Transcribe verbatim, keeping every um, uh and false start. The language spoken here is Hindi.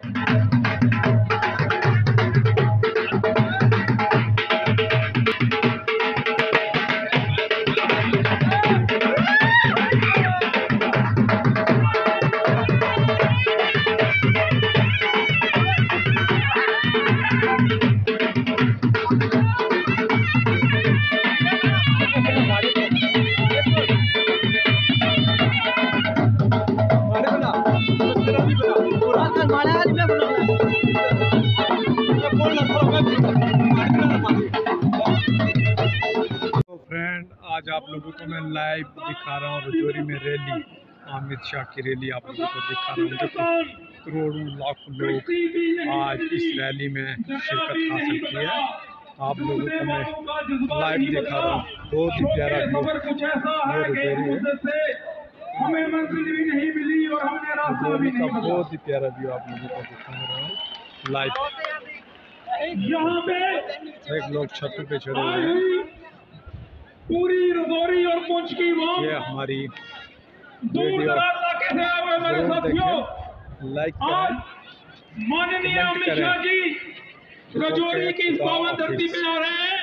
तो फ्रेंड, आज आप लोगों को मैं लाइव दिखा रहा हूँ रजौरी में रैली, अमित शाह की रैली आप लोगों को दिखा रहा हूँ। देखो करोड़ों लाखों लोग आज इस रैली में शिरकत हासिल की है। आप लोगों को मैं लाइव दिखा रहा हूँ। बहुत ही प्यारा व्यू ये रजौरी है, रजौरी का बहुत ही प्यारा व्यू आप लोगों को दिखा रहा हूँ लाइव। एक लोग छत पे चढ़े हुए हैं। पूरी रजौरी और पुंछ की ये हमारी दूर दराज इलाके से आए हुए मेरे साथियों, लाइक आज माननीय अमित शाह जी रजौरी की इस पावन धरती पे आ रहे हैं।